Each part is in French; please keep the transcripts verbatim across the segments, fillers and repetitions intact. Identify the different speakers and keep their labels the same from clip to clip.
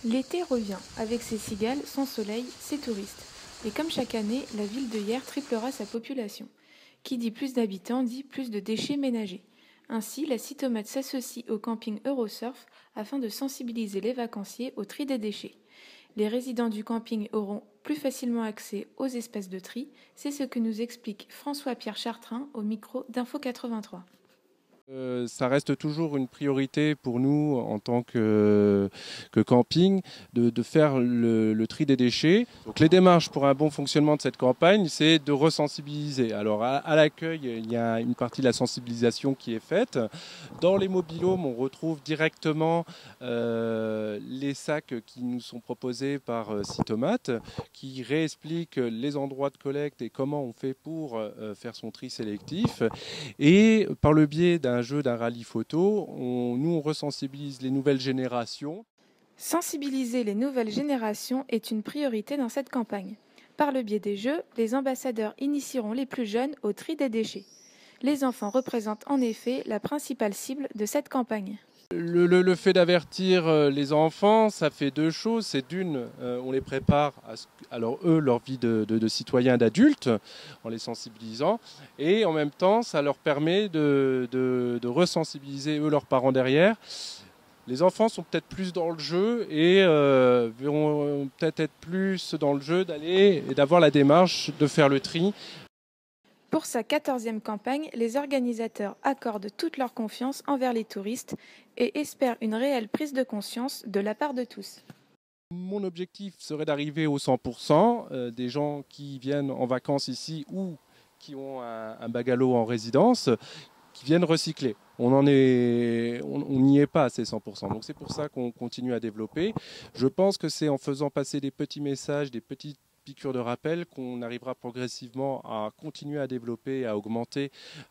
Speaker 1: L'été revient, avec ses cigales, son soleil, ses touristes. Et comme chaque année, la ville de Hyères triplera sa population. Qui dit plus d'habitants dit plus de déchets ménagers. Ainsi, la Citomate s'associe au camping Eurosurf afin de sensibiliser les vacanciers au tri des déchets. Les résidents du camping auront plus facilement accès aux espaces de tri, c'est ce que nous explique François-Pierre Chartrain au micro d'Info quatre-vingt-trois.
Speaker 2: Euh, ça reste toujours une priorité pour nous en tant que, que camping de, de faire le, le tri des déchets. Donc, les démarches pour un bon fonctionnement de cette campagne, c'est de resensibiliser. Alors à, à l'accueil, il y a une partie de la sensibilisation qui est faite. Dans les mobilhomes, on retrouve directement euh, les sacs qui nous sont proposés par euh, Citomate, qui réexpliquent les endroits de collecte et comment on fait pour euh, faire son tri sélectif. Et par le biais d'un un jeu, d'un rallye photo, on, nous on resensibilise les nouvelles générations.
Speaker 1: Sensibiliser les nouvelles générations est une priorité dans cette campagne. Par le biais des jeux, les ambassadeurs initieront les plus jeunes au tri des déchets. Les enfants représentent en effet la principale cible de cette campagne.
Speaker 2: Le, le, le fait d'avertir les enfants, ça fait deux choses. C'est d'une, euh, on les prépare à, ce, à leur, eux, leur vie de, de, de citoyens, d'adultes, en les sensibilisant. Et en même temps, ça leur permet de, de, de resensibiliser, eux, leurs parents derrière. Les enfants sont peut-être plus dans le jeu et euh, vont peut-être être plus dans le jeu d'aller et d'avoir la démarche de faire le tri.
Speaker 1: Pour sa quatorzième campagne, les organisateurs accordent toute leur confiance envers les touristes et espèrent une réelle prise de conscience de la part de tous.
Speaker 2: Mon objectif serait d'arriver au cent pour cent euh, des gens qui viennent en vacances ici ou qui ont un, un bagalo en résidence, qui viennent recycler. On en est, on n'y est pas à ces cent pour cent. Donc c'est pour ça qu'on continue à développer. Je pense que c'est en faisant passer des petits messages, des petites piqûre de rappel qu'on arrivera progressivement à continuer à développer, à augmenter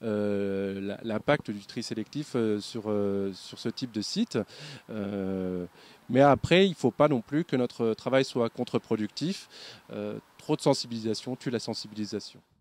Speaker 2: euh, l'impact du tri sélectif euh, sur, euh, sur ce type de site. Euh, mais après, il ne faut pas non plus que notre travail soit contre-productif. Euh, trop de sensibilisation tue la sensibilisation.